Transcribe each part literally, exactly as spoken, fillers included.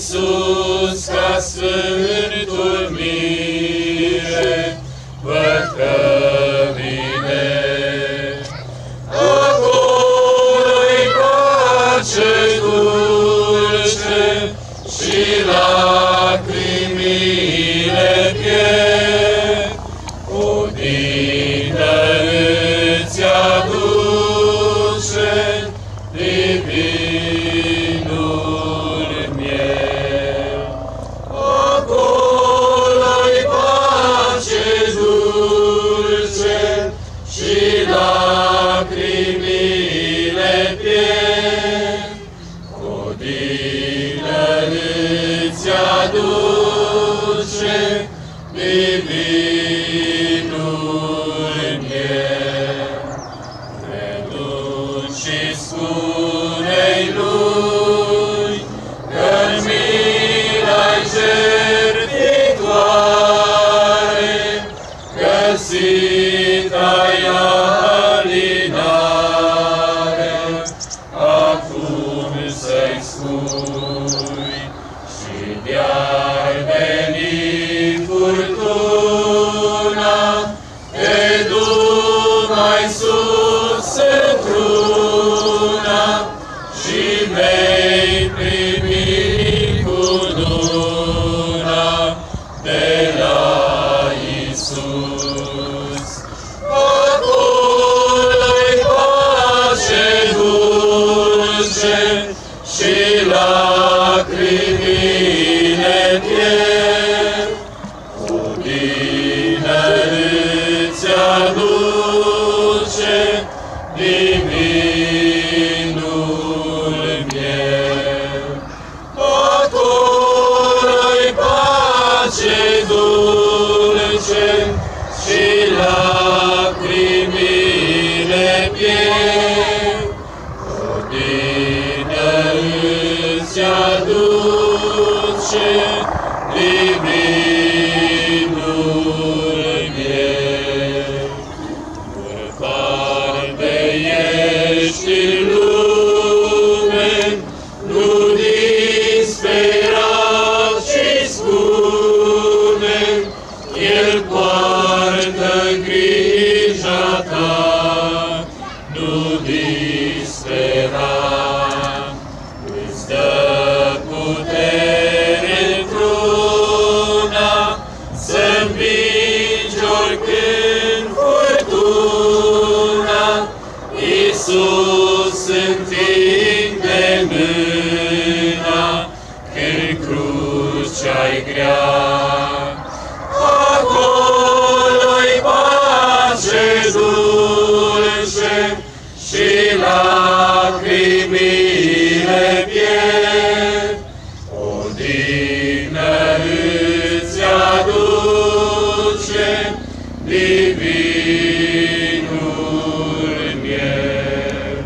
Iisus, ca Sfântul Mire, văd că vine. Acolo-i pace dulce și lacrimile pierd, odină îți aduce divinul miel. Acolo-i pace dulce și lacrimile pierd, odină îți aduce divinul miel. Reduci și spune-i lui că-n mila-i jertfitoare, găsita-i alinare. Acum să-i spui și de-ar veni furtuna, te du mai sus într-una și vei primi cununa de la Iisus. Acolo-i pace dulce și lacrimile pierd, odină îți aduce divinul miel. Acolo-i pace dulce și lacrimile pierd, odină îți aduce divinul miel. Departe ești în lume, nu dispera și spune, El poartă grija ta, nu dispera. Îți dă putere într-una să învingi oricând furtuna. Iisus întinde mâna când crucea-i grea. Acolo-i pace dulce și lacrimile pierd, odină îți aduce divinul miel.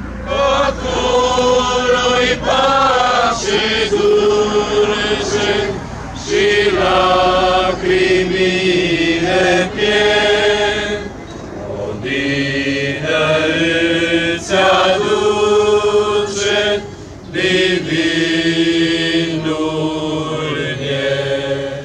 Acolo-i pace dulce și lacrimile pierd, odină îți aduce divinul miel.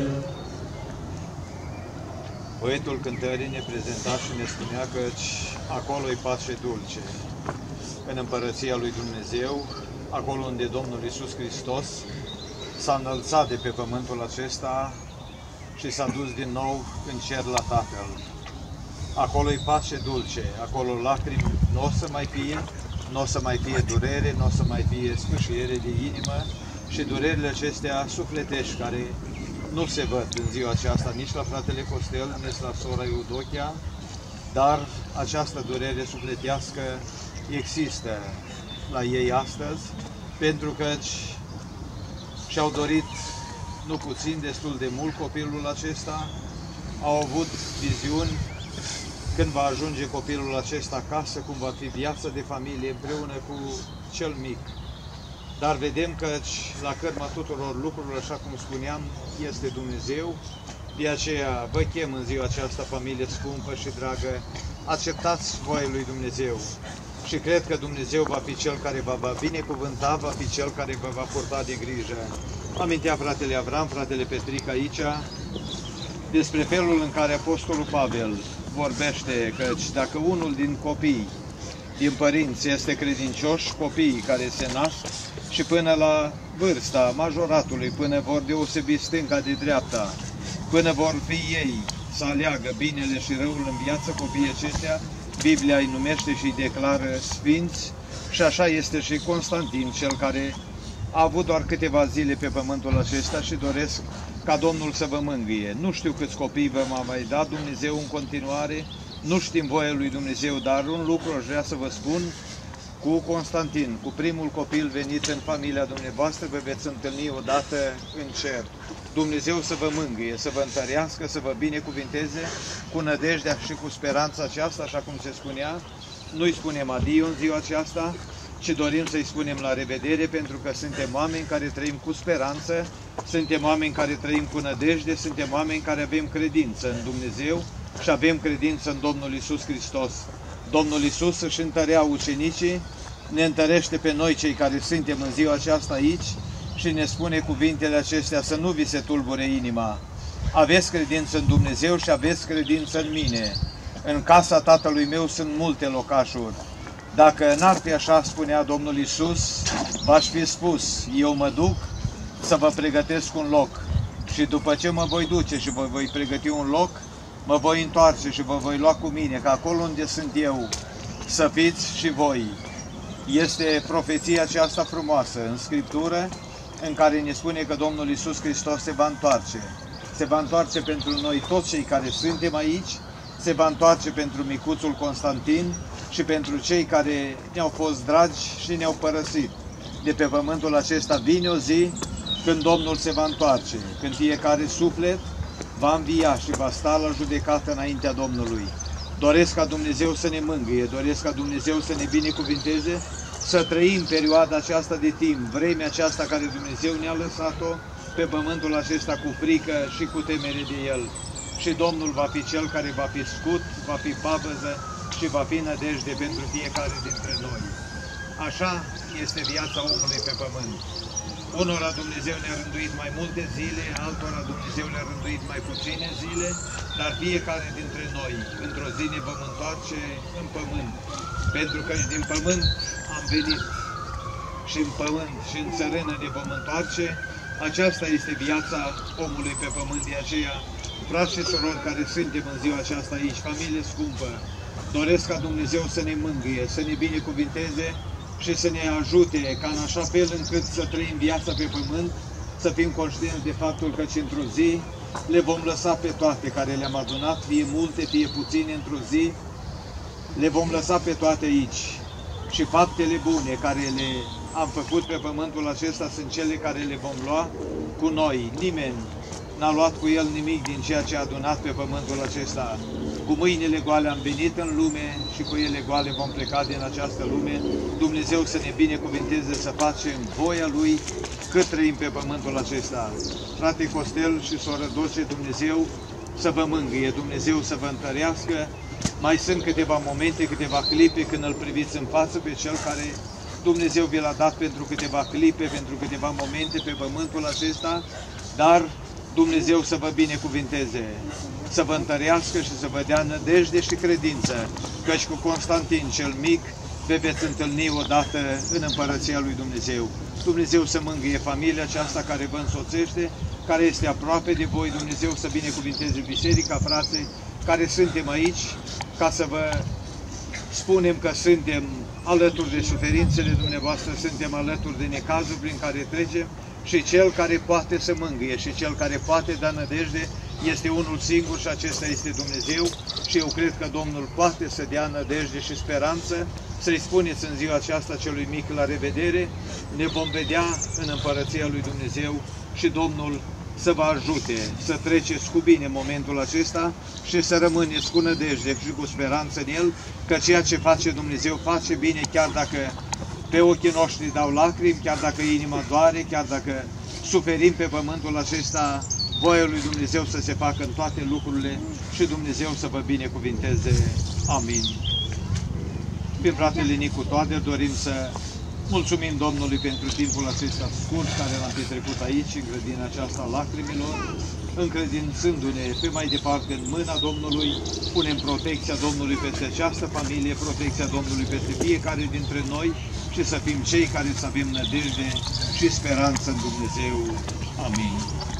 Poetul cântării ne prezenta și ne spunea că acolo-i pace dulce, în Împărăția lui Dumnezeu, acolo unde Domnul Iisus Hristos s-a înălțat de pe pământul acesta și s-a dus din nou în cer la Tatăl. Acolo-i pace dulce, acolo lacrimi nu o să mai fie, nu o să mai fie durere, nu o să mai fie sfâșiere de inimă și durerile acestea sufletești care nu se văd în ziua aceasta nici la fratele Costel, nici la sora Eudochia, dar această durere sufletească există la ei astăzi, pentru că și-au dorit nu puțin, destul de mult copilul acesta, au avut viziuni când va ajunge copilul acesta acasă, cum va fi viața de familie împreună cu cel mic. Dar vedem că la cărma tuturor lucrurilor, așa cum spuneam, este Dumnezeu. De aceea vă chem în ziua aceasta, familie scumpă și dragă, acceptați voia lui Dumnezeu. și cred că Dumnezeu va fi Cel care vă va binecuvânta, va fi Cel care vă va purta de grijă. Amintea fratele Avram, fratele Petric aici, despre felul în care Apostolul Pavel vorbește, căci dacă unul din copii, din părinți, este credincios, copiii care se nasc și până la vârsta majoratului, până vor deosebi stânga de dreapta, până vor fi ei să aleagă binele și răul în viață, copiii aceștia, Biblia îi numește și îi declară sfinți, și așa este și Constantin, cel care a avut doar câteva zile pe pământul acesta și doresc ca Domnul să vă mângâie. Nu știu câți copii vă va mai da Dumnezeu în continuare, nu știm voia lui Dumnezeu, dar un lucru aș vrea să vă spun: cu Constantin, cu primul copil venit în familia dumneavoastră, vă veți întâlni odată în cer. Dumnezeu să vă mângâie, să vă întărească, să vă binecuvinteze cu nădejdea și cu speranța aceasta, așa cum se spunea. Nu-i spunem adio în ziua aceasta, ci dorim să-i spunem la revedere, pentru că suntem oameni care trăim cu speranță, suntem oameni care trăim cu nădejde, suntem oameni care avem credință în Dumnezeu și avem credință în Domnul Iisus Hristos. Domnul Iisus își întărea ucenicii, ne întărește pe noi cei care suntem în ziua aceasta aici și ne spune cuvintele acestea: să nu vi se tulbure inima. Aveți credință în Dumnezeu și aveți credință în mine. În casa Tatălui meu sunt multe locașuri. Dacă n-ar fi așa, spunea Domnul Iisus, v-aș fi spus: eu mă duc să vă pregătesc un loc și după ce mă voi duce și vă voi pregăti un loc, mă voi întoarce și vă voi lua cu mine, că acolo unde sunt eu să fiți și voi. Este profeția aceasta frumoasă în Scriptură, în care ne spune că Domnul Iisus Hristos se va întoarce. Se va întoarce pentru noi toți cei care suntem aici, se va întoarce pentru micuțul Constantin și pentru cei care ne-au fost dragi și ne-au părăsit. De pe pământul acesta vine o zi când Domnul se va întoarce, când fiecare suflet va învia și va sta la judecată înaintea Domnului. Doresc ca Dumnezeu să ne mângâie, doresc ca Dumnezeu să ne binecuvinteze, să trăim perioada aceasta de timp, vremea aceasta care Dumnezeu ne-a lăsat-o pe pământul acesta cu frică și cu temere de El. Și Domnul va fi Cel care va fi scut, va fi pavăză și va fi nădejde pentru fiecare dintre noi. Așa este viața omului pe pământ. Unora Dumnezeu ne-a rânduit mai multe zile, altora Dumnezeu ne-a rânduit mai puține zile, dar fiecare dintre noi, într-o zi, ne vom întoarce în pământ. Pentru că din pământ am venit și în pământ și în țărână ne vom întoarce. Aceasta este viața omului pe pământ. De aceea, frați și surori care suntem în ziua aceasta aici, familie scumpă, doresc ca Dumnezeu să ne mângâie, să ne binecuvinteze și să ne ajute ca în așa fel încât să trăim viața pe pământ, să fim conștienți de faptul că într-o zi le vom lăsa pe toate care le-am adunat, fie multe, fie puține într-o zi, le vom lăsa pe toate aici. Și faptele bune care le am făcut pe pământul acesta sunt cele care le vom lua cu noi. Nimeni n-a luat cu el nimic din ceea ce a adunat pe pământul acesta. Cu mâinile goale am venit în lume și cu ele goale vom pleca din această lume. Dumnezeu să ne binecuvinteze să facem voia Lui cât trăim pe pământul acesta. Frate Costel și soră Doce, Dumnezeu să vă mângâie, Dumnezeu să vă întărească. Mai sunt câteva momente, câteva clipe când îl priviți în față pe Cel care Dumnezeu vi l-a dat pentru câteva clipe, pentru câteva momente pe pământul acesta, dar Dumnezeu să vă binecuvinteze, să vă întărească și să vă dea nădejde și credință, căci cu Constantin cel mic vă veți întâlni odată în Împărăția lui Dumnezeu. Dumnezeu să mângâie familia aceasta care vă însoțește, care este aproape de voi. Dumnezeu să binecuvinteze biserica, frații, care suntem aici, ca să vă spunem că suntem alături de suferințele dumneavoastră, suntem alături de necazul prin care trecem și Cel care poate să mângâie și Cel care poate da nădejde este unul singur și acesta este Dumnezeu și eu cred că Domnul poate să dea nădejde și speranță. Să-i spuneți în ziua aceasta celui mic la revedere, ne vom vedea în Împărăția lui Dumnezeu și Domnul să vă ajute să treceți cu bine momentul acesta și să rămâneți cu nădejde și cu speranță în El, că ceea ce face Dumnezeu face bine, chiar dacă pe ochii noștri dau lacrimi, chiar dacă inima doare, chiar dacă suferim pe pământul acesta, voia lui Dumnezeu să se facă în toate lucrurile și Dumnezeu să vă binecuvinteze. Amin. Prin fratele Nicu Toader dorim să mulțumim Domnului pentru timpul acesta scurt care l-am petrecut aici, în grădina aceasta lacrimilor, încredințându-ne pe mai departe în mâna Domnului, punem protecția Domnului peste această familie, protecția Domnului peste fiecare dintre noi și să fim cei care să avem nădejde și speranță în Dumnezeu. Amin.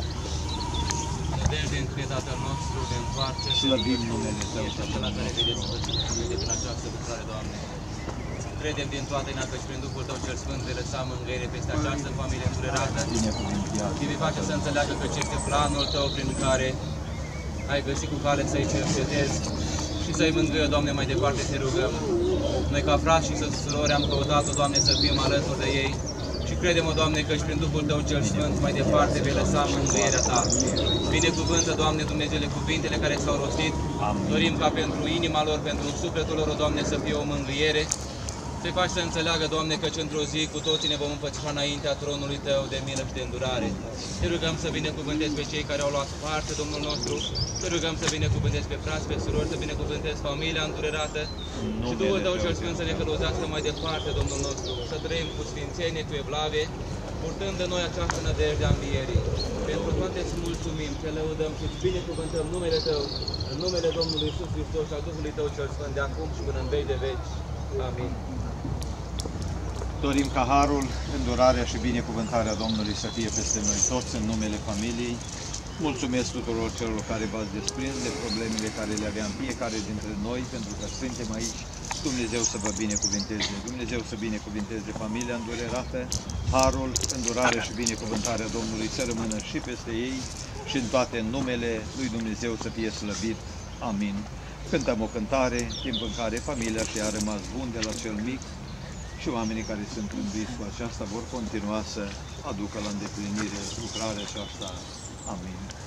Nădejde în Tatăl nostru de întoarce, Slăbim numele Tău, ești acela care vedeți pățit din această lucrare, Doamne. Credem din toată inima că și prin Duhul Tău cel Sfânt vei lăsa mângâiere peste această familie îndurerată. Și vei face să înțeleagă că ce este planul Tău prin care ai găsit cu cale să-i cercetezi și să-i mângâie, Doamne, mai departe te rugăm. Noi ca frați și surori am căutat-o, Doamne, să fim alături de ei și credem, Doamne, că și prin Duhul Tău cel Sfânt mai departe vei lăsa mângâierea Ta. Binecuvântă, Doamne, Dumnezeule, cuvintele care s-au rostit. Dorim ca pentru inima lor, pentru sufletul lor, Doamne, să fie o mângâiere. Să-i faci să înțeleagă, Doamne, că într-o zi cu toții ne vom împățișa înaintea tronului Tău de milă și de îndurare. Te rugăm să binecuvântezi pe cei care au luat parte, Domnul nostru. Te rugăm să binecuvântezi pe frați, pe surori, să binecuvântezi familia îndurerată. Și Duhul Tău cel Sfânt să ne călăuzească mai departe, Domnul nostru. Să trăim cu sfințenie, cu evlavie, purtând de noi această nădejde a învierii. Pentru toate îți mulțumim, te lăudăm și îți binecuvântăm numele Tău, în numele Domnului Iisus Hristos și al Duhului Tău cel Sfânt, de acum și până în veci de veci. Amin. Dorim ca harul, îndurarea și binecuvântarea Domnului să fie peste noi toți în numele familiei. Mulțumesc tuturor celor care v-ați desprins de problemele care le aveam fiecare dintre noi, pentru că suntem aici. Dumnezeu să vă binecuvânteze, Dumnezeu să binecuvânteze familia îndurerată, harul, îndurarea și binecuvântarea Domnului să rămână și peste ei și în toate numele lui Dumnezeu să fie slăvit. Amin. Cântăm o cântare, timp în care familia și-a rămas bun de la cel mic, și oamenii care sunt înviți cu aceasta vor continua să aducă la îndeplinire lucrarea aceasta. Amin.